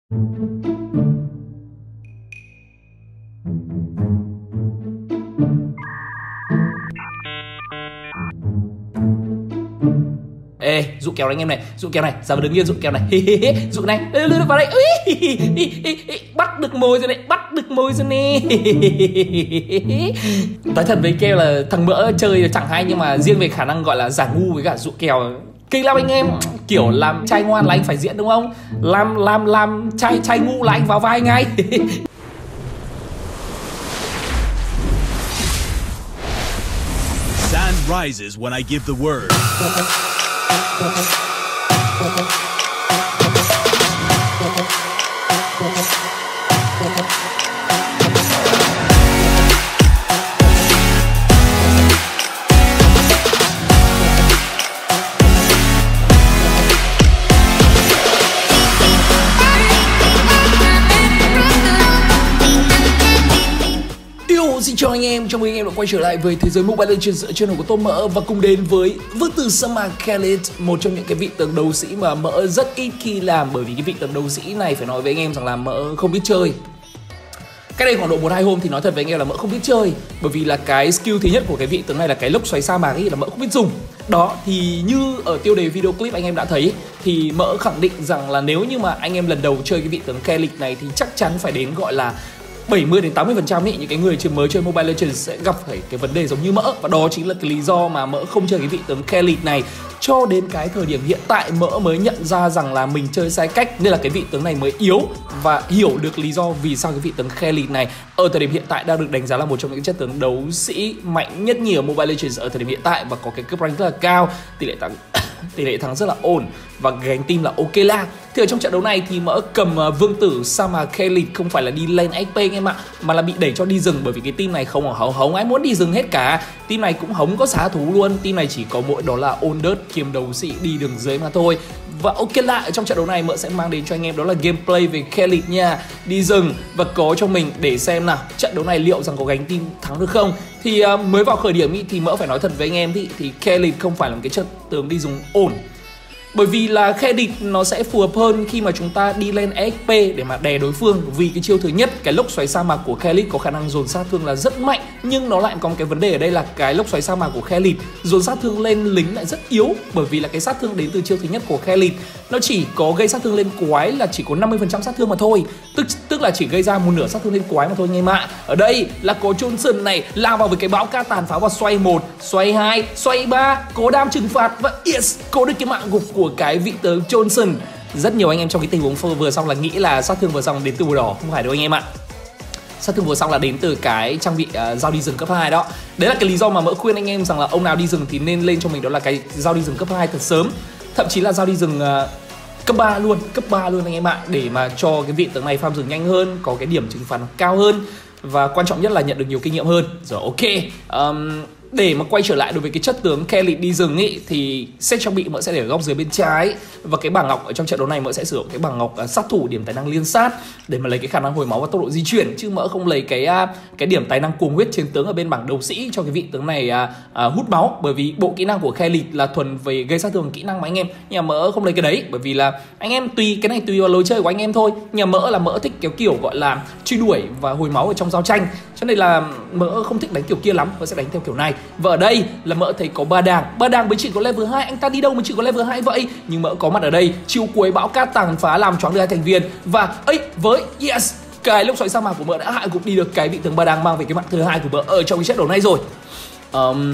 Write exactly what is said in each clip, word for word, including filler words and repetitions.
Ê, dụ kèo này anh em này, dụ kèo này, ra mà đứng yên dụ kèo này. Dụ này, vào đây. Bắt được mồi rồi này, bắt được mồi rồi nè. Nói thật với kèo là thằng Mỡ chơi chẳng hay, nhưng mà riêng về khả năng gọi là giả ngu với cả dụ kèo kinh lắm anh em. Kiểu làm trai ngoan là anh phải diễn đúng không? Làm làm làm trai trai ngu là anh vào vai ngay. Sun rises when I give the word. Xin chào anh em, chào mừng anh em đã quay trở lại với thế giới Mobile Legends ở channel của tôi Mỡ, và cùng đến với Vương tử sa mạc Khalid, một trong những cái vị tướng đấu sĩ mà Mỡ rất ít khi làm, bởi vì cái vị tướng đấu sĩ này phải nói với anh em rằng là Mỡ không biết chơi. Cái đây khoảng độ một hai hôm thì nói thật với anh em là Mỡ không biết chơi, bởi vì là cái skill thứ nhất của cái vị tướng này là cái lốc xoáy sa mạc ấy là Mỡ không biết dùng. Đó thì như ở tiêu đề video clip anh em đã thấy, thì Mỡ khẳng định rằng là nếu như mà anh em lần đầu chơi cái vị tướng Khalid này thì chắc chắn phải đến gọi là bảy mươi đến tám mươi phần trăm ý, những cái người chưa mới chơi Mobile Legends sẽ gặp phải cái vấn đề giống như Mỡ, và đó chính là cái lý do mà Mỡ không chơi cái vị tướng Khalid này cho đến cái thời điểm hiện tại. Mỡ mới nhận ra rằng là mình chơi sai cách, nên là cái vị tướng này mới yếu, và hiểu được lý do vì sao cái vị tướng Khalid này ở thời điểm hiện tại đang được đánh giá là một trong những chất tướng đấu sĩ mạnh nhất nhì ở Mobile Legends ở thời điểm hiện tại, và có cái cấp rank rất là cao, tỷ lệ thắng tỷ lệ thắng rất là ổn, và gánh team là ok la. Thì ở trong trận đấu này thì Mỡ cầm vương tử sa mạc Khalid không phải là đi lên ếch pê anh em ạ, mà là bị đẩy cho đi rừng, bởi vì cái team này không hống hống ai muốn đi rừng hết cả. Team này cũng hống có xá thú luôn, team này chỉ có mỗi đó là ôn đớt kiếm đấu sĩ đi đường dưới mà thôi. Và ok la, ở trong trận đấu này Mỡ sẽ mang đến cho anh em đó là gameplay về Khalid nha, đi rừng và có cho mình để xem nào trận đấu này liệu rằng có gánh team thắng được không. Thì uh, mới vào khởi điểm ý, thì Mỡ phải nói thật với anh em thì, thì Khalid không phải là một cái chất tướng đi dùng ổn, bởi vì là Khalid nó sẽ phù hợp hơn khi mà chúng ta đi lên ếch pê để mà đè đối phương. Vì cái chiêu thứ nhất, cái lốc xoáy sa mạc của Khalid có khả năng dồn sát thương là rất mạnh, nhưng nó lại có một cái vấn đề ở đây là cái lốc xoáy sa mạc của Khalid dồn sát thương lên lính lại rất yếu, bởi vì là cái sát thương đến từ chiêu thứ nhất của Khalid nó chỉ có gây sát thương lên quái là chỉ có năm mươi phần trăm sát thương mà thôi, tức tức là chỉ gây ra một nửa sát thương lên quái mà thôi anh em ạ. Ở đây là có Johnson này lao vào với cái bão ca tàn phá và xoay một, xoay hai, xoay ba, có đam trừng phạt, và yes, có được cái mạng gục của cái vị tướng Johnson. Rất nhiều anh em trong cái tình huống vừa xong là nghĩ là sát thương vừa xong đến từ bùa đỏ, không phải đâu anh em ạ. Sát thương vừa xong là đến từ cái trang bị uh, dao đi rừng cấp hai đó. Đấy là cái lý do mà Mỡ khuyên anh em rằng là ông nào đi rừng thì nên lên cho mình đó là cái dao đi rừng cấp hai thật sớm, thậm chí là dao đi rừng uh, cấp ba luôn, cấp ba luôn anh em ạ, để mà cho cái vị tướng này farm rừng nhanh hơn, có cái điểm trừng phạt cao hơn, và quan trọng nhất là nhận được nhiều kinh nghiệm hơn. Rồi ok, um, để mà quay trở lại đối với cái chất tướng Khalid đi rừng ý, thì set trang bị Mỡ sẽ để ở góc dưới bên trái, và cái bảng ngọc ở trong trận đấu này Mỡ sẽ sử dụng cái bảng ngọc uh, sát thủ điểm tài năng liên sát để mà lấy cái khả năng hồi máu và tốc độ di chuyển, chứ Mỡ không lấy cái uh, cái điểm tài năng cuồng huyết chiến tướng ở bên bảng đấu sĩ cho cái vị tướng này uh, uh, hút máu, bởi vì bộ kỹ năng của Khalid là thuần về gây sát thương kỹ năng mà anh em. Nhưng mà Mỡ không lấy cái đấy, bởi vì là anh em tùy, cái này tùy vào lối chơi của anh em thôi. Nhưng mà Mỡ là Mỡ thích cái kiểu gọi là truy đuổi và hồi máu ở trong giao tranh, cho nên là Mỡ không thích đánh kiểu kia lắm, Mỡ sẽ đánh theo kiểu này. Và ở đây là Mỡ thấy có ba đàng, ba đàng mới chỉ có level hai, anh ta đi đâu mà chỉ có level hai vậy? Nhưng Mỡ có mặt ở đây, chiêu cuối bão cát tàn phá làm choáng được hai thành viên, và ấy với yes, cái lốc xoáy sa mạc của Mỡ đã hạ gục đi được cái vị tướng ba đàng mang về cái mạng thứ hai của Mỡ ở trong cái trận đấu này rồi. Um,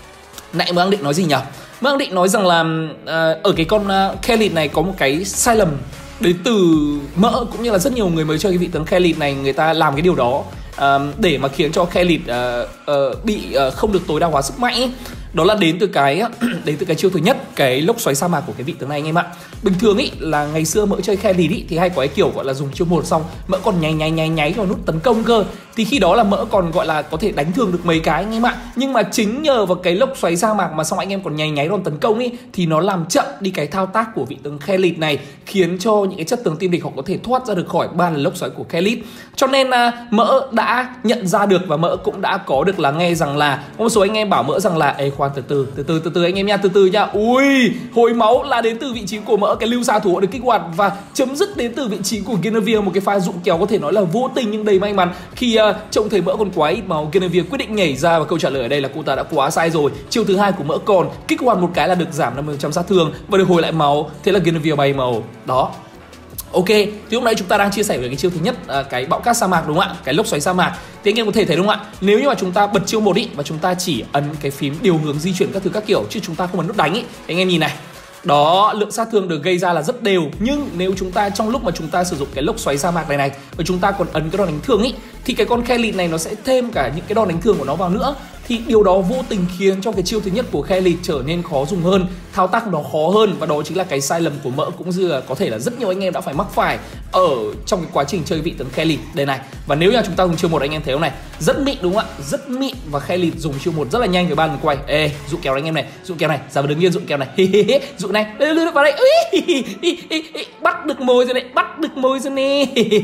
nãy Mỡ đang định nói gì nhỉ? Mỡ đang định nói rằng là uh, ở cái con uh, Khalid này có một cái sai lầm đến từ Mỡ cũng như là rất nhiều người mới chơi cái vị tướng Khalid này, người ta làm cái điều đó uh, để mà khiến cho Khalid uh, uh, bị uh, không được tối đa hóa sức mạnh ấy. Đó là đến từ cái đến từ cái chiêu thứ nhất, cái lốc xoáy sa mạc của cái vị tướng này anh em ạ. Bình thường ý là ngày xưa Mỡ chơi Khalid ý thì hay có cái kiểu gọi là dùng chiêu một xong Mỡ còn nháy nháy nháy nháy vào nút tấn công cơ, thì khi đó là Mỡ còn gọi là có thể đánh thường được mấy cái anh em ạ. Nhưng mà chính nhờ vào cái lốc xoáy sa mạc mà xong anh em còn nháy nháy đòn tấn công ý, thì nó làm chậm đi cái thao tác của vị tướng Khalid này, khiến cho những cái chất tướng team địch họ có thể thoát ra được khỏi ba lần lốc xoáy của Khalid. Cho nên là Mỡ đã nhận ra được, và Mỡ cũng đã có được là nghe rằng là có một số anh em bảo Mỡ rằng là ê khoan từ từ từ từ từ từ anh em nha, từ từ nha. Ui, hồi máu là đến từ vị trí của Mỡ mỡ cái lưu xa thủ hộ được kích hoạt và chấm dứt đến từ vị trí của Genevieve, một cái pha dụ kéo có thể nói là vô tình nhưng đầy may mắn khi uh, trông thấy mỡ còn quá ít máu. Genevieve quyết định nhảy ra và câu trả lời ở đây là cô ta đã quá sai rồi. Chiêu thứ hai của mỡ còn kích hoạt một cái là được giảm năm mươi phần trăm sát thương và được hồi lại máu, thế là Genevieve bay màu đó. Ok, thì lúc nãy chúng ta đang chia sẻ về cái chiêu thứ nhất, à, cái bão cát sa mạc đúng không ạ? Cái lốc xoáy sa mạc. Thì anh em có thể thấy đúng không ạ? Nếu như mà chúng ta bật chiêu một ý và chúng ta chỉ ấn cái phím điều hướng di chuyển các thứ các kiểu chứ chúng ta không ấn nút đánh ý, anh em nhìn này. Đó, lượng sát thương được gây ra là rất đều. Nhưng nếu chúng ta trong lúc mà chúng ta sử dụng cái lốc xoáy sa mạc này này và chúng ta còn ấn cái đòn đánh thương ý, thì cái con Khalid này nó sẽ thêm cả những cái đòn đánh thương của nó vào nữa. Thì điều đó vô tình khiến cho cái chiêu thứ nhất của Khalid trở nên khó dùng hơn, thao tác nó khó hơn. Và đó chính là cái sai lầm của mỡ cũng như là có thể là rất nhiều anh em đã phải mắc phải ở trong cái quá trình chơi vị tướng Khalid đây này. Và nếu như chúng ta dùng chiêu một anh em thấy không này, rất mịn đúng không ạ? Rất mịn và Khalid dùng chiêu một rất là nhanh với ba lần quay. Ê, dụ kéo anh em này, dụ kéo này, ra và đứng yên dụ kéo này. Dụ này, vào đây. Bắt được mồi rồi đấy, bắt được mồi rồi nè.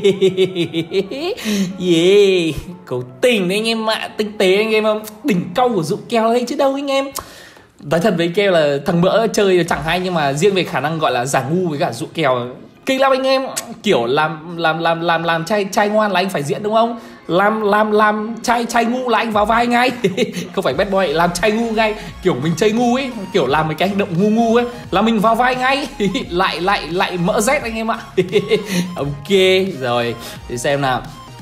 Yeah, cố tình đấy anh em ạ, tinh tế anh em không? Đỉnh câu của dụ kèo đây chứ đâu anh em. Nói thật với kêu là thằng mỡ chơi chẳng hay, nhưng mà riêng về khả năng gọi là giả ngu với cả dụ kèo kinh lắm anh em. Kiểu làm làm làm làm làm trai trai ngoan là anh phải diễn đúng không? Làm làm làm trai trai ngu là anh vào vai ngay. Không phải bad boy, làm trai ngu ngay. Kiểu mình chơi ngu ấy, kiểu làm mấy cái hành động ngu ngu ấy là mình vào vai ngay. lại lại lại mỡ rét anh em ạ. Ok, rồi để xem nào.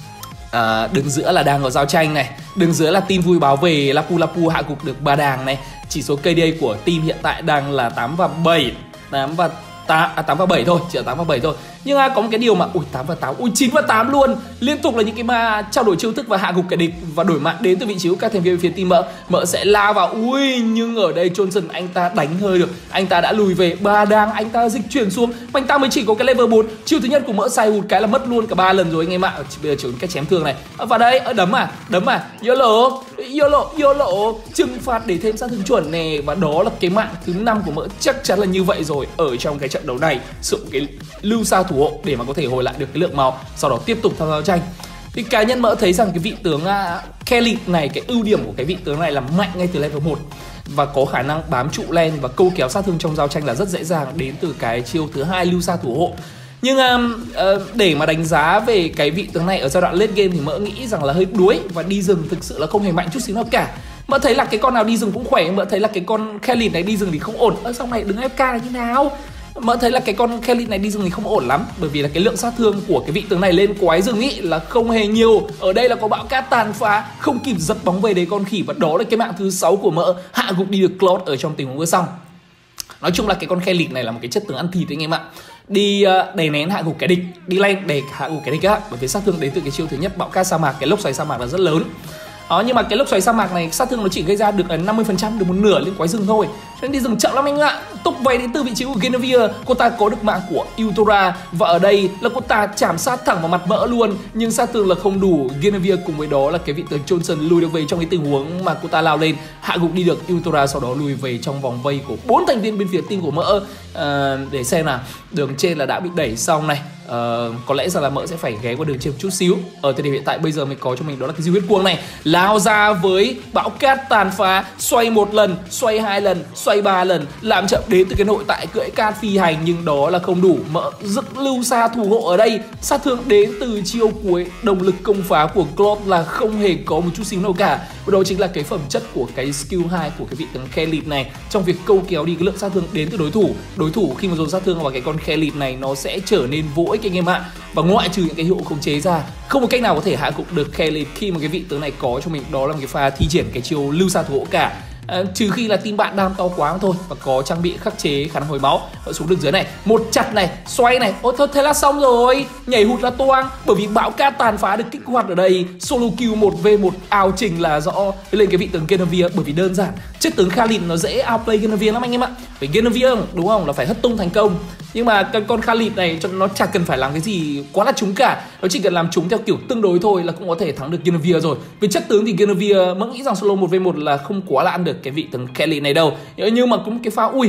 À, đứng giữa là đang có giao tranh này, đứng dưới là tin vui báo về Lapu Lapu hạ gục được Ba Đàng này. Chỉ số ca đê của team hiện tại đang là tám và bảy, tám và tám, à, tám và bảy thôi, chỉ là tám và bảy thôi. Nhưng à, có một cái điều mà ui tám và tám, ui chín và tám luôn. Liên tục là những cái mà trao đổi chiêu thức và hạ gục kẻ địch và đổi mạng đến từ vị trí của các thành viên phía team mỡ. Mỡ sẽ la vào, ui nhưng ở đây Johnson anh ta đánh hơi được, anh ta đã lùi về. Ba Đàng anh ta dịch chuyển xuống và anh ta mới chỉ có cái level bốn. Chiêu thứ nhất của mỡ sai hụt cái là mất luôn cả ba lần rồi anh em ạ. Bây giờ chỉ có cái chém thương này. À, vào đây, à, đấm à, đấm à, YOLO, YOLO, YOLO, trừng phạt để thêm sát thương chuẩn nè. Và đó là cái mạng thứ năm của mỡ, chắc chắn là như vậy rồi. Ở trong cái trận đấu này sử dụng cái lưu sa thủ hộ để mà có thể hồi lại được cái lượng máu, sau đó tiếp tục tham gia tranh. Thì cá nhân mỡ thấy rằng cái vị tướng uh, Khalid này, cái ưu điểm của cái vị tướng này là mạnh ngay từ level một và có khả năng bám trụ len và câu kéo sát thương trong giao tranh là rất dễ dàng đến từ cái chiêu thứ hai lưu sa thủ hộ. Nhưng uh, uh, để mà đánh giá về cái vị tướng này ở giai đoạn late game thì mỡ nghĩ rằng là hơi đuối và đi rừng thực sự là không hề mạnh chút xíu nào cả. Mỡ thấy là cái con nào đi rừng cũng khỏe, mỡ thấy là cái con Khalid này đi rừng thì không ổn. Ở sau này đứng ép ca là như nào? Mỡ thấy là cái con Khalid này đi rừng thì không ổn lắm, bởi vì là cái lượng sát thương của cái vị tướng này lên quái rừng ý là không hề nhiều. Ở đây là có bão cát tàn phá, không kịp giật bóng về đấy con khỉ. Và đó là cái mạng thứ sáu của mỡ, hạ gục đi được Claude ở trong tình huống vừa xong. Nói chung là cái con Khalid này là một cái chất tướng ăn thịt anh em ạ. Đi uh, đè nén hạ gục kẻ địch, đi lên để hạ gục kẻ địch á, bởi vì sát thương đến từ cái chiêu thứ nhất bão cát sa mạc, cái lốc xoáy sa mạc là rất lớn. Đó, nhưng mà cái lốc xoáy sa mạc này sát thương nó chỉ gây ra được năm mươi phần trăm, được một nửa lên quái rừng thôi. Cho nên đi rừng chậm lắm anh ạ. Tục về đến từ vị trí của Genevieve, cô ta có được mạng của Eutora và ở đây là cô ta chạm sát thẳng vào mặt mỡ luôn, nhưng sát thương là không đủ. Genevieve cùng với đó là cái vị tướng Johnson lùi được về trong cái tình huống mà cô ta lao lên, hạ gục đi được Eutora, sau đó lùi về trong vòng vây của bốn thành viên bên phía team của mỡ. À, để xem nào, đường trên là đã bị đẩy xong này. Uh, có lẽ rằng là mỡ sẽ phải ghé qua đường trên một chút xíu. Ở thời điểm hiện tại bây giờ mới có cho mình đó là cái diêu huyết cuồng này, lao ra với bão cát tàn phá, xoay một lần, xoay hai lần, xoay ba lần, làm chậm đến từ cái nội tại cưỡi cát phi hành, nhưng đó là không đủ. Mỡ dựng lưu sa thủ hộ ở đây, sát thương đến từ chiêu cuối, động lực công phá của Claude là không hề có một chút xíu nào cả. Và đó chính là cái phẩm chất của cái skill hai của cái vị tướng Khalid này trong việc câu kéo đi cái lượng sát thương đến từ đối thủ. Đối thủ khi mà dồn sát thương vào cái con Khalid này nó sẽ trở nên vô ích anh em ạ. Và ngoại trừ những cái hiệu khống chế ra, không một cách nào có thể hạ gục được Khalid khi mà cái vị tướng này có cho mình đó là một cái pha thi triển cái chiêu lưu sa thủ hộ cả. À, trừ khi là team bạn đam to quá thôi và có trang bị khắc chế khả năng hồi máu. Ở xuống đường dưới này, một chặt này, xoay này, ôi thôi thế là xong rồi, nhảy hụt là toang. Bởi vì bão cát tàn phá được kích hoạt ở đây, solo kill một v một ào trình là rõ lên cái vị tướng Genevieve. Bởi vì đơn giản chất tướng Khalid nó dễ outplay Genevieve lắm anh em ạ. Với Genevieve đúng không, là phải hất tung thành công. Nhưng mà cái con Khalid này cho nó chả cần phải làm cái gì quá là trúng cả, nó chỉ cần làm trúng theo kiểu tương đối thôi là cũng có thể thắng được Genevieve rồi. Về chất tướng thì Genevieve mẫn nghĩ rằng solo một v một là không quá là ăn được cái vị tướng Khalid này đâu. Nhưng mà cũng cái pha ui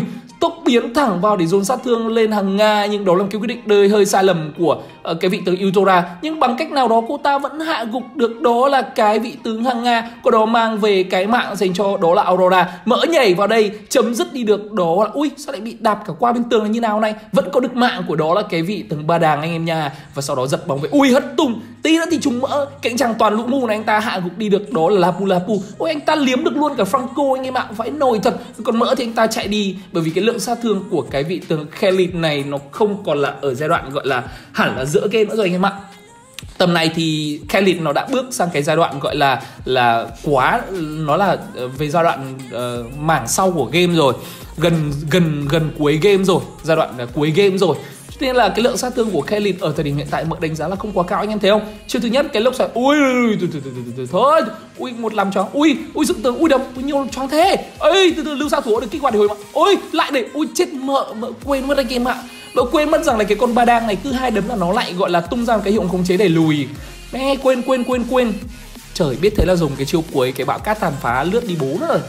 tốc biến thẳng vào để dồn sát thương lên hàng Nga, nhưng đó là một cái quyết định đời hơi sai lầm của uh, cái vị tướng Eudora. Nhưng bằng cách nào đó cô ta vẫn hạ gục được đó là cái vị tướng hàng Nga, có đó mang về cái mạng dành cho đó là Aurora. Mỡ nhảy vào đây chấm dứt đi được đó là ui sao lại bị đạp cả qua bên tường là như nào này, vẫn có được mạng của đó là cái vị tướng Ba Đàng anh em nha. Và sau đó giật bóng về, ui hất tung tí nữa thì trúng mỡ, cạnh chàng toàn lũ mù này anh ta hạ gục đi được đó là Lapu Lapu. Ôi anh ta liếm được luôn cả Franco anh em ạ, vãi nổi thật. Còn mỡ thì anh ta chạy đi, bởi vì cái lượng sát thương của cái vị tướng Khalid này nó không còn là ở giai đoạn gọi là hẳn là giữa game nữa rồi anh em ạ. Tầm này thì Khalid nó đã bước sang cái giai đoạn gọi là là quá, nó là về giai đoạn uh, mảng sau của game rồi, gần gần gần cuối game rồi, giai đoạn uh, cuối game rồi. Cho nên là cái lượng sát thương của Khalid ở thời điểm hiện tại mỡ đánh giá là không quá cao anh em thấy không? Chiêu thứ nhất cái lốc xoáy, ui từ từ từ từ thôi, ui một làm choáng, ui ui dựng tường, ui đập, ui nhiều choáng thế, ơi từ từ lưu sao thủ được kích hoạt hồi mà, ôi lại để, ui chết mỡ, mỡ quên mất anh em ạ, mỡ quên mất rằng là cái con Ba Đàng này cứ hai đấm là nó lại gọi là tung ra một cái hiệu ứng khống chế để lùi, mẹ quên quên quên quên, trời biết thế là dùng cái chiêu cuối cái bão cát tàn phá lướt đi bố nữa rồi.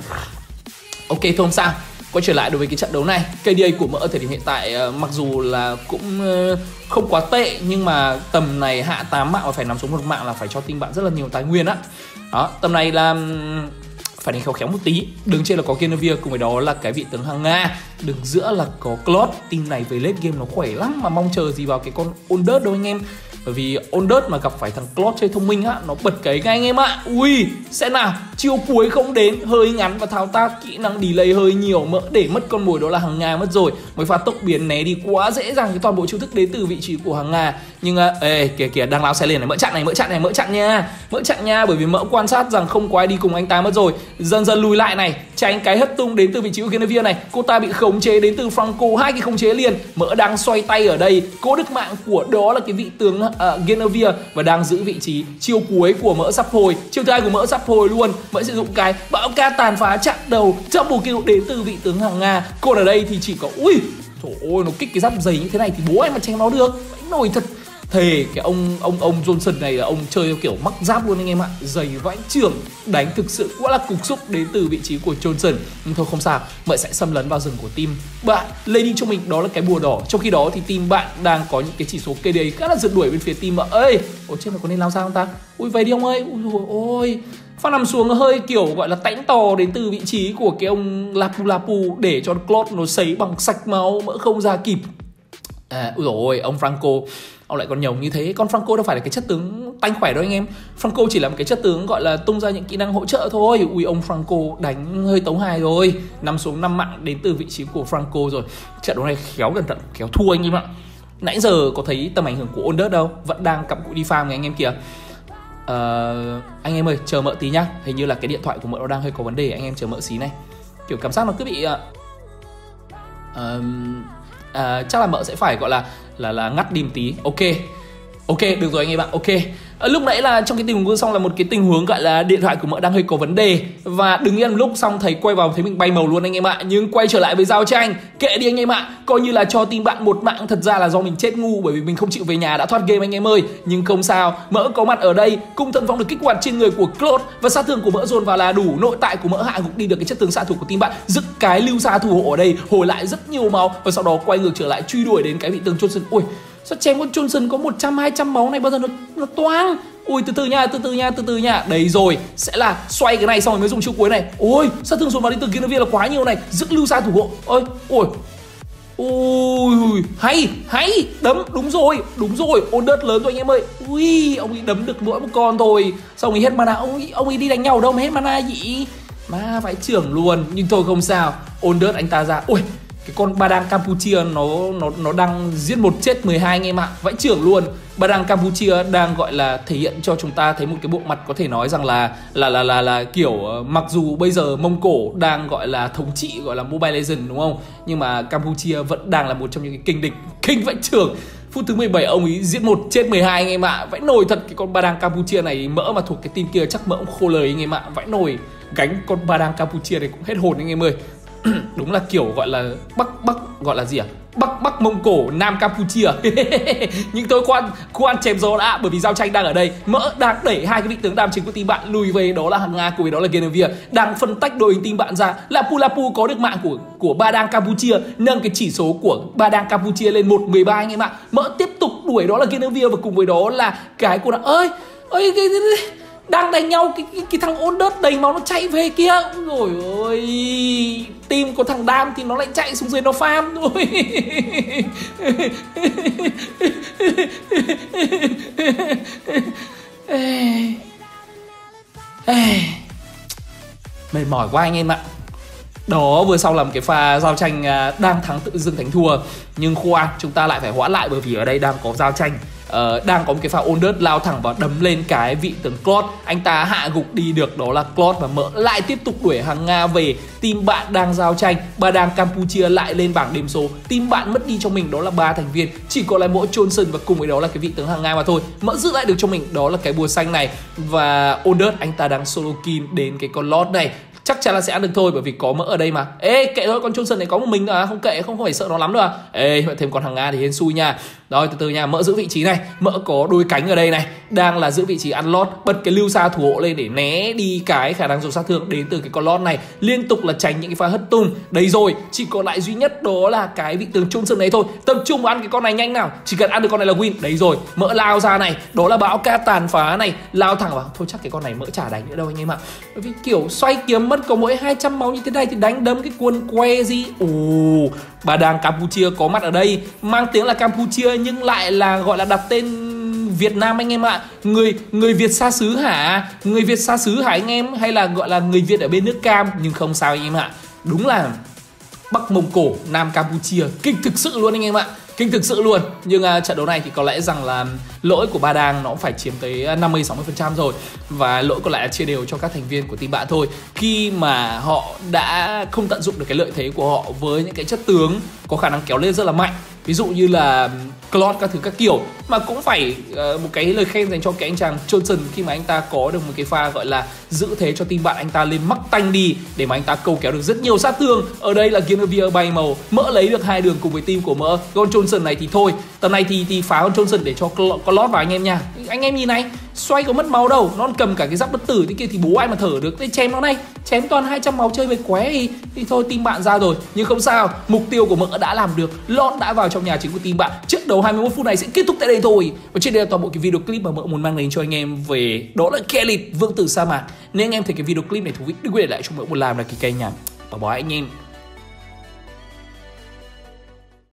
Ok thôi không sao. Quay trở lại đối với cái trận đấu này, ca đê a của mỡ ở thời điểm hiện tại uh, mặc dù là cũng uh, không quá tệ, nhưng mà tầm này hạ tám mạng và phải nằm xuống một mạng là phải cho team bạn rất là nhiều tài nguyên á. Đó, tầm này là um, phải đánh khéo khéo một tí. Đường trên là có Genevieve, cùng với đó là cái vị tướng hàng Nga. Đường giữa là có Claude. Team này về late game nó khỏe lắm, mà mong chờ gì vào cái con Ondert đâu anh em. Bởi vì Ondert mà gặp phải thằng Claude chơi thông minh á, nó bật cái ngay anh em ạ. Ui, sẽ nào, chiêu cuối không đến, hơi ngắn và thao tác kỹ năng delay hơi nhiều, mỡ để mất con mồi đó là hàng Nga mất rồi. Mới pha tốc biến né đi quá dễ dàng cái toàn bộ chiêu thức đến từ vị trí của hàng Nga. Nhưng à, ê, kìa kìa đang lao xe lên này, mỡ chặn này, mỡ chặn này, mỡ chặn nha. Mỡ chặn nha, bởi vì mỡ quan sát rằng không có ai đi cùng anh ta mất rồi. Dần dần lùi lại này, tránh cái hất tung đến từ vị trí của Genevieve này. Cô ta bị khống chế đến từ Franco, hai cái khống chế liền. Mỡ đang xoay tay ở đây, cố được mạng của đó là cái vị tướng uh, Genevieve và đang giữ vị trí. Chiêu cuối của mỡ sắp hồi, chiêu thứ hai của mỡ sắp hồi luôn. Mỡ sử dụng cái bão cát tàn phá chặn đầu, double kill đến từ vị tướng hàng Nga. Còn ở đây thì chỉ có ui, trời ơi, nó kích cái giáp dày như thế này thì bố em mà chém nó được, nổi thật. Thề cái ông ông ông Johnson này là ông chơi theo kiểu mắc giáp luôn anh em ạ, dày vãi chưởng, đánh thực sự quá là cục xúc đến từ vị trí của Johnson. Nhưng thôi không sao, mợ sẽ xâm lấn vào rừng của team bạn, lấy đi cho mình đó là cái bùa đỏ. Trong khi đó thì team bạn đang có những cái chỉ số ca đê a khá là rượt đuổi bên phía team bạn. Ơi, ôi trên này có nên lao sao không ta? Ui về đi ông ơi, ui ôi. Pha nằm xuống hơi kiểu gọi là tãnh tò đến từ vị trí của cái ông Lapu Lapu để cho Claude nó sấy bằng sạch máu, mỡ không ra kịp. À, ui dồi ôi, ông Franco ông lại còn nhồng như thế. Con Franco đâu phải là cái chất tướng tanh khỏe đâu anh em. Franco chỉ là một cái chất tướng gọi là tung ra những kỹ năng hỗ trợ thôi. Ui ông Franco đánh hơi tấu hài rồi, nằm xuống năm mạng đến từ vị trí của Franco rồi. Trận đấu này khéo cẩn thận, khéo thua anh em ạ. Nãy giờ có thấy tầm ảnh hưởng của Ondert đâu, vẫn đang cặm cụi đi farm này anh em kìa. Uh, anh em ơi chờ mỡ tí nhá, hình như là cái điện thoại của mỡ nó đang hơi có vấn đề, anh em chờ mỡ xí này. Kiểu cảm giác nó cứ bị uh, uh, uh, chắc là mỡ sẽ phải gọi là là là ngắt đi một tí. Ok ok được rồi anh em ạ. Ok à, lúc nãy là trong cái tình huống xong là một cái tình huống gọi là điện thoại của mỡ đang hơi có vấn đề và đứng yên một lúc xong thấy quay vào thấy mình bay màu luôn anh em ạ. Nhưng quay trở lại với giao tranh, kệ đi anh em ạ, coi như là cho team bạn một mạng. Thật ra là do mình chết ngu bởi vì mình không chịu về nhà đã thoát game anh em ơi. Nhưng không sao, mỡ có mặt ở đây, cung thần phong được kích hoạt trên người của Claude và sát thương của mỡ dồn vào là đủ. Nội tại của mỡ hạ gục đi được cái chất tướng xạ thủ của team bạn, dứt cái lưu xa thủ hộ ở đây hồi lại rất nhiều máu và sau đó quay ngược trở lại truy đuổi đến cái vị tướng Johnson. Ui sao chém con Johnson có một trăm hai trăm máu này bao giờ nó nó toang. Ui từ từ nha, từ từ nha, từ từ nha. Đấy rồi, sẽ là xoay cái này xong rồi mới dùng chiêu cuối này. Ôi, sát thương dồn vào đến từ Genevieve là quá nhiều này, giữ lưu xa thủ hộ. Ôi, ôi. Ui, hay, hay, đấm, đúng rồi, đúng rồi, Ondert lớn rồi anh em ơi. Ui, ông ấy đấm được mỗi một con thôi. Xong rồi hết mana, ông ấy, ông ấy đi đánh nhau đâu mà hết mana gì. Mà phải trưởng luôn, nhưng thôi không sao. Ondert anh ta ra, ui. Cái con Ba Đàng Campuchia nó nó nó đang giết một chết mười hai anh em ạ, vãi trưởng luôn. Ba Đàng Campuchia đang gọi là thể hiện cho chúng ta thấy một cái bộ mặt có thể nói rằng là là là là là kiểu uh, mặc dù bây giờ Mông Cổ đang gọi là thống trị gọi là Mobile Legends đúng không? Nhưng mà Campuchia vẫn đang là một trong những cái kình địch, kinh vãi trưởng. Phút thứ mười bảy ông ấy giết một chết mười hai anh em ạ, vãi nổi thật. Cái con Ba Đàng Campuchia này mỡ mà thuộc cái team kia chắc mỡ cũng khô lời anh em ạ, vãi nổi. Gánh con Ba Đàng Campuchia này cũng hết hồn anh em ơi. Đúng là kiểu gọi là bắc bắc gọi là gì à, Bắc Bắc Mông Cổ, Nam Campuchia. Nhưng tôi khoan khoan chém gió đã, bởi vì giao tranh đang ở đây. Mỡ đang đẩy hai cái vị tướng đam chính của team bạn lùi về, đó là Hằng Nga cùng với đó là Genevieve. Đang phân tách đội hình team bạn ra. Lapu Lapu có được mạng của của Ba Đang Campuchia, nâng cái chỉ số của Ba Đang Campuchia lên một mười ba anh em ạ. Mỡ tiếp tục đuổi đó là Genevieve và cùng với đó là cái của nó ơi ơi cái, cái, cái, đang đánh nhau cái, cái, cái thằng ôn đớt đầy máu nó chạy về kia. Rồi ôi, team của thằng Đam thì nó lại chạy xuống dưới nó farm rồi. Mệt mỏi quá anh em ạ. Đó vừa sau là một cái pha giao tranh đang thắng tự dưng thắng thua. Nhưng khoan, chúng ta lại phải hoãn lại bởi vì ở đây đang có giao tranh. Uh, đang có một cái pha ôn đớt lao thẳng vào đấm lên cái vị tướng Claude. Anh ta hạ gục đi được đó là Claude và Mỡ lại tiếp tục đuổi Hằng Nga về. Team bạn đang giao tranh, Ba Đang Campuchia lại lên bảng điểm số. Team bạn mất đi cho mình đó là ba thành viên, chỉ còn lại mỗi Johnson và cùng với đó là cái vị tướng Hằng Nga mà thôi. Mỡ giữ lại được cho mình đó là cái bùa xanh này. Và ôn đớt anh ta đang solo kill đến cái con Lord này. Chắc chắn là sẽ ăn được thôi bởi vì có Mỡ ở đây mà. Ê kệ thôi, con Johnson này có một mình à, không kệ, không, không phải sợ nó lắm đâu à. Ê mà thêm con Hằng Nga thì hên xui nha. Rồi từ từ nha, Mỡ giữ vị trí này. Mỡ có đôi cánh ở đây này, đang là giữ vị trí ăn lót, bật cái lưu xa thủ hộ lên để né đi cái khả năng dùng sát thương đến từ cái con lót này, liên tục là tránh những cái pha hất tung. Đấy rồi, chỉ còn lại duy nhất đó là cái vị tướng Johnson này thôi. Tập trung vào ăn cái con này nhanh nào, chỉ cần ăn được con này là win. Đấy rồi, Mỡ lao ra này, đó là bão ca tàn phá này, lao thẳng vào. Thôi chắc cái con này Mỡ chả đánh nữa đâu anh em ạ. Bởi vì kiểu xoay kiếm mất có mỗi hai trăm máu như thế này thì đánh đấm cái quân que gì. Ồ, Ba Đang Campuchia có mặt ở đây, mang tiếng là Campuchia nhưng lại là gọi là đặt tên Việt Nam anh em ạ. Người người Việt xa xứ hả? Người Việt xa xứ hả anh em? Hay là gọi là người Việt ở bên nước Cam? Nhưng không sao anh em ạ. Đúng là Bắc Mông Cổ, Nam Campuchia. Kinh thực sự luôn anh em ạ. Kinh thực sự luôn. Nhưng uh, trận đấu này thì có lẽ rằng là lỗi của Ba Đang nó cũng phải chiếm tới năm mươi sáu mươi phần trăm rồi. Và lỗi còn lại là chia đều cho các thành viên của team bạn thôi. Khi mà họ đã không tận dụng được cái lợi thế của họ với những cái chất tướng có khả năng kéo lên rất là mạnh. Ví dụ như là Claude các thứ các kiểu. Mà cũng phải uh, một cái lời khen dành cho cái anh chàng Johnson khi mà anh ta có được một cái pha gọi là giữ thế cho team bạn anh ta lên mắc tanh đi để mà anh ta câu kéo được rất nhiều sát thương. Ở đây là Genevieve bay màu, Mỡ lấy được hai đường cùng với team của Mỡ. Con Johnson này thì thôi, tầm này thì thì phá con Johnson để cho con Claude vào anh em nha. Anh em nhìn này, xoay có mất máu đâu, nó cầm cả cái giáp bất tử thế kia thì bố ai mà thở được. Thế chém nó này, chém toàn hai trăm máu chơi về qué thì, thì thôi team bạn ra rồi. Nhưng không sao, mục tiêu của Mỡ đã làm được, Lord đã vào trong nhà chính của team bạn. Trận đấu hai mươi mốt phút này sẽ kết thúc tại đây thôi. Và trên đây là toàn bộ cái video clip mà Mỡ muốn mang đến cho anh em về đó là Khalid, vương tử sa mạc. Nếu anh em thấy cái video clip này thú vị, đừng quên để lại cho Mỡ một like và ký kênh nha. Bye bye anh em.